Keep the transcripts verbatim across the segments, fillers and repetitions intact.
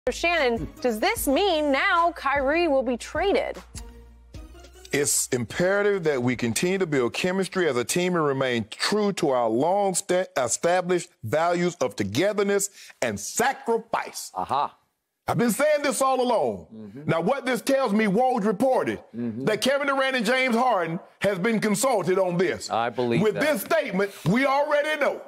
Shannon, does this mean now Kyrie will be traded? It's imperative that we continue to build chemistry as a team and remain true to our long-established values of togetherness and sacrifice. Aha. I've been saying this all along. Mm-hmm. Now, what this tells me, Woj reported mm-hmm. that Kevin Durant and James Harden has been consulted on this. I believe With that. this statement, we already know.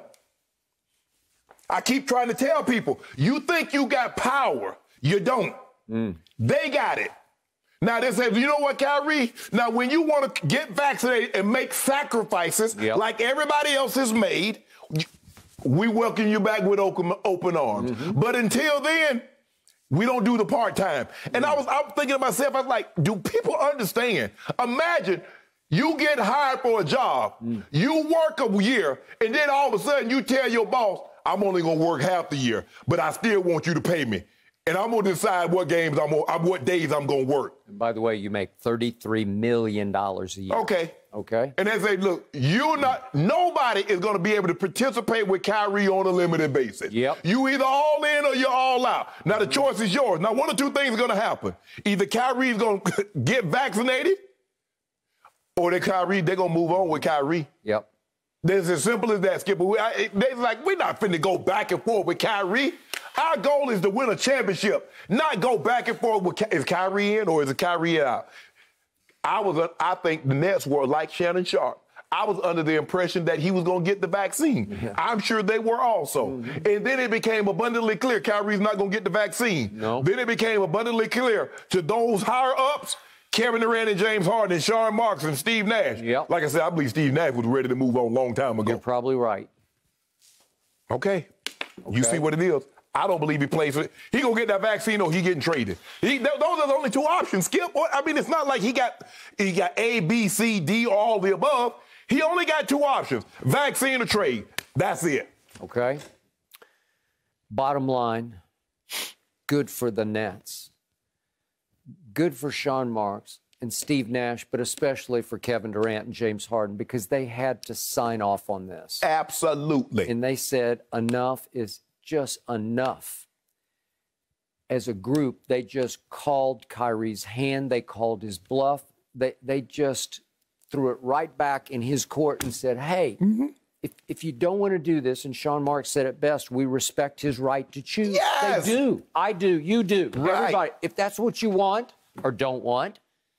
I keep trying to tell people, you think you got power. You don't. Mm. They got it. Now, they say, you know what, Kyrie? Now, when you want to get vaccinated and make sacrifices yep. like everybody else has made, we welcome you back with open, open arms. Mm-hmm. But until then, we don't do the part-time. And mm. I was I'm thinking to myself, I was like, do people understand? Imagine you get hired for a job, mm. you work a year, and then all of a sudden you tell your boss, I'm only going to work half the year, but I still want you to pay me. And I'm going to decide what games I'm on, what days I'm going to work. And by the way, you make thirty-three million dollars a year. Okay. Okay. And they say, look, you're not, nobody is going to be able to participate with Kyrie on a limited basis. Yep. You either all in or you're all out. Now, the choice is yours. Now, one or two things are going to happen. Either Kyrie's going to get vaccinated or they Kyrie, they're going to move on with Kyrie. Yep. It's as simple as that, Skipper. We, I, they're like, we're not finna go back and forth with Kyrie. Our goal is to win a championship, not go back and forth with, is Kyrie in or is it Kyrie out? I was, I think the Nets were like Shannon Sharpe. I was under the impression that he was going to get the vaccine. Yeah. I'm sure they were also. Mm-hmm. And then it became abundantly clear Kyrie's not going to get the vaccine. No. Then it became abundantly clear to those higher ups, Kevin Durant and James Harden and Sean Marks and Steve Nash. Yep. Like I said, I believe Steve Nash was ready to move on a long time ago. You're probably right. Okay. okay. You see what it is? I don't believe he plays for it. He gonna get that vaccine or he getting traded. He, those are the only two options, Skip. I mean, it's not like he got he got A, B, C, D, or all the above. He only got two options, vaccine or trade. That's it. Okay. Bottom line, good for the Nets. Good for Sean Marks and Steve Nash, but especially for Kevin Durant and James Harden because they had to sign off on this. Absolutely. And they said enough is just enough. As a group, they just called Kyrie's hand. They called his bluff. They, they just threw it right back in his court and said, hey, mm-hmm. if, if you don't want to do this, and Sean Marks said it best, we respect his right to choose. Yes! They do. I do. You do. Right. Everybody. If that's what you want or don't want,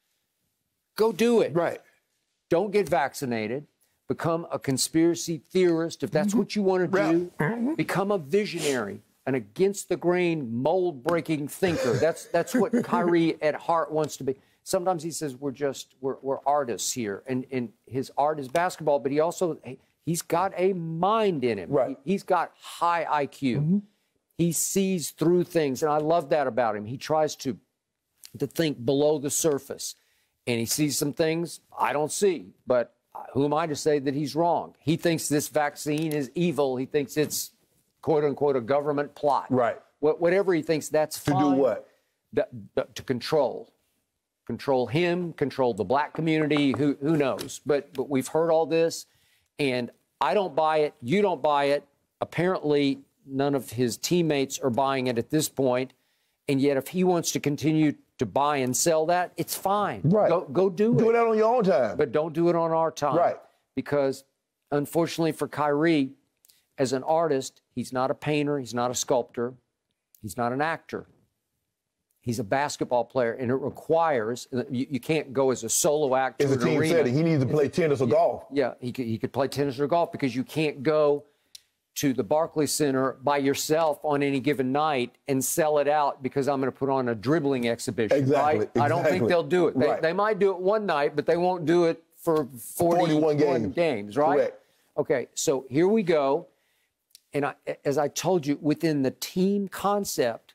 go do it. Right. Don't get vaccinated. Become a conspiracy theorist, if that's mm-hmm. what you want to do. Mm-hmm. Become a visionary, an against-the-grain, mold-breaking thinker. That's that's what Kyrie at heart wants to be. Sometimes he says we're just we're, we're artists here, and and his art is basketball, but he also he's got a mind in him. Right. He, he's got high I Q. Mm-hmm. He sees through things, and I love that about him. He tries to to think below the surface, and he sees some things I don't see, but. Who am I to say that he's wrong? He thinks this vaccine is evil. He thinks it's, quote unquote, a government plot. Right. What, whatever he thinks, that's fine. To do what? The, the, to control. Control him, control the black community, who, who knows? But, but we've heard all this, and I don't buy it. You don't buy it. Apparently, none of his teammates are buying it at this point. And yet, if he wants to continue to buy and sell that, it's fine. Right. Go, go do it. Do it on your own time. But don't do it on our time. Right. Because, unfortunately for Kyrie, as an artist, he's not a painter, he's not a sculptor, he's not an actor. He's a basketball player, and it requires, you, you can't go as a solo act to as an a team arena. setting, he needs to play tennis or yeah, golf. Yeah, he could, he could play tennis or golf because you can't go to the Barclays Center by yourself on any given night and sell it out because I'm going to put on a dribbling exhibition. Exactly. Right? exactly. I don't think they'll do it. They, right. they might do it one night, but they won't do it for forty-one, forty-one games. games, right? Correct. Okay, so here we go. And I, as I told you, within the team concept,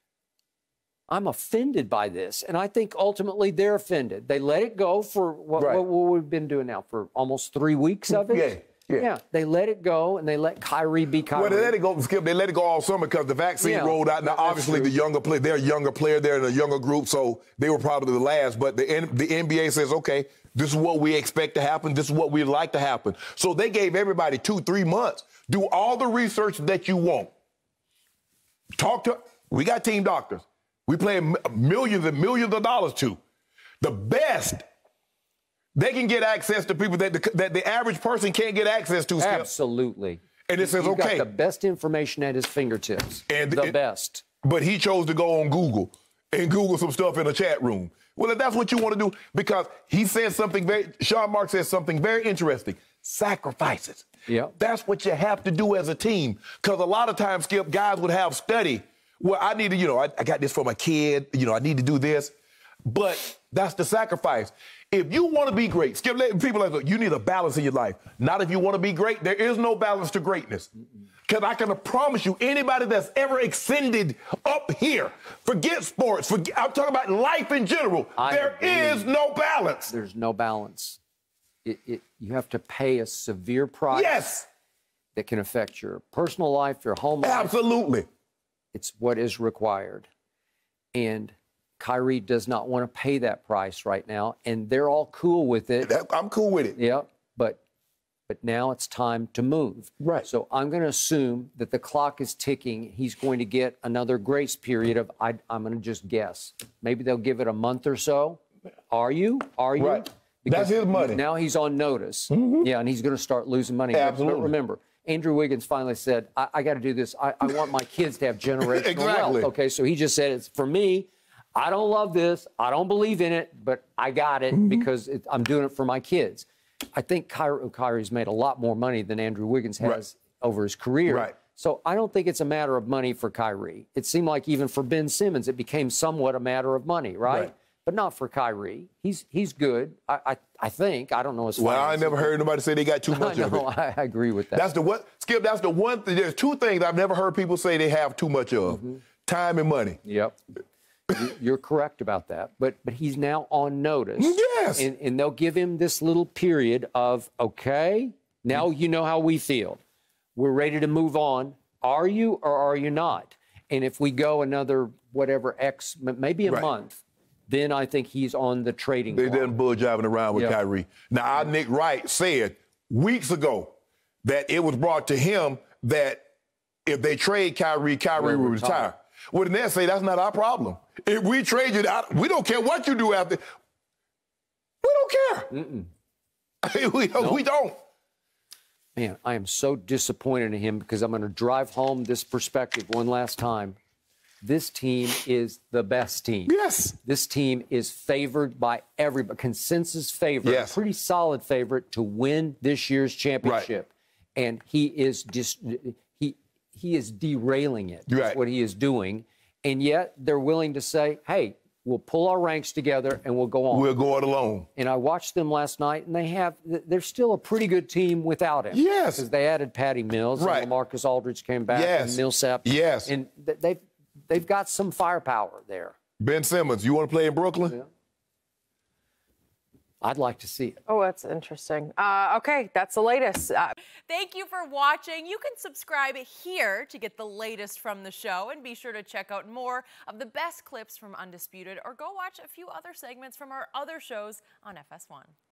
I'm offended by this. And I think ultimately they're offended. They let it go for what, right. what, what we've been doing now for almost three weeks of it. Yeah. Yeah. yeah, they let it go, and they let Kyrie be Kyrie. Well, they let it go, Skip. They let it go all summer because the vaccine yeah, rolled out. Now, obviously, true. the younger player, they're a younger player. They're in a younger group, so they were probably the last. But the the N B A says, okay, this is what we expect to happen. This is what we'd like to happen. So they gave everybody two, three months. Do all the research that you want. Talk to We got team doctors. We pay millions and millions of dollars to. The best, they can get access to people that the, that the average person can't get access to. Skip. Absolutely. And it says, He's okay. got the best information at his fingertips. And the it, best. But he chose to go on Google and Google some stuff in a chat room. Well, if that's what you want to do, because he said something very, Sean Mark says something very interesting. Sacrifices. Yeah. That's what you have to do as a team. Because a lot of times, Skip, guys would have study. Well, I need to, you know, I, I got this for my kid. You know, I need to do this. But that's the sacrifice. If you want to be great, Skip, people are like, you need a balance in your life. Not if you want to be great. There is no balance to greatness. Because I can promise you, anybody that's ever extended up here, forget sports, forget, I'm talking about life in general, I there agree. is no balance. There's no balance. It, it, you have to pay a severe price. Yes. That can affect your personal life, your home life. Absolutely. It's what is required. And Kyrie does not want to pay that price right now, and they're all cool with it. That, I'm cool with it. Yeah, but but now it's time to move. Right. So I'm going to assume that the clock is ticking. He's going to get another grace period of, I, I'm going to just guess. Maybe they'll give it a month or so. Are you? Are you? Right. Because that's his money. Now he's on notice. Mm-hmm. Yeah, and he's going to start losing money. Absolutely. But remember, Andrew Wiggins finally said, I, I got to do this. I, I want my kids to have generational exactly. wealth. Okay, so he just said, it's for me. I don't love this. I don't believe in it, but I got it mm-hmm. because it, I'm doing it for my kids. I think Kyrie, Kyrie's made a lot more money than Andrew Wiggins has right. over his career. Right. So I don't think it's a matter of money for Kyrie. It seemed like even for Ben Simmons, it became somewhat a matter of money, right? right. But not for Kyrie. He's he's good. I I, I think. I don't know his Well, I never heard nobody say they got too much I of know, it. I agree with that. That's the what Skip. That's the one. Th- there's two things I've never heard people say they have too much of: mm-hmm. time and money. Yep. You're correct about that. But but he's now on notice. Yes. And, and they'll give him this little period of, okay, now you know how we feel. We're ready to move on. Are you or are you not? And if we go another whatever X, maybe a right. month, then I think he's on the trading They block. didn't bull jiving around with yep. Kyrie. Now, our Nick Wright said weeks ago that it was brought to him that if they trade Kyrie, Kyrie will retire. retire. Well, the Nets say that's not our problem. If we trade you, we don't care what you do after. We don't care. Mm-mm. we, don't, nope. we don't. Man, I am so disappointed in him because I'm going to drive home this perspective one last time. This team is the best team. Yes. This team is favored by everybody, consensus favorite, yes. pretty solid favorite to win this year's championship. Right. And he is dis- he he is derailing it. That's right. what he is doing. And yet they're willing to say, hey, we'll pull our ranks together and we'll go on. We'll go it alone. And I watched them last night, and they have they're still a pretty good team without him. Yes. Because they added Patty Mills, right. and LaMarcus Aldridge came back, yes. and Millsap. Yes. And they've they've got some firepower there. Ben Simmons, you want to play in Brooklyn? Yeah. I'd like to see it. Oh, that's interesting. Uh, okay, that's the latest. Uh, Thank you for watching. You can subscribe here to get the latest from the show, and be sure to check out more of the best clips from Undisputed, or go watch a few other segments from our other shows on F S one.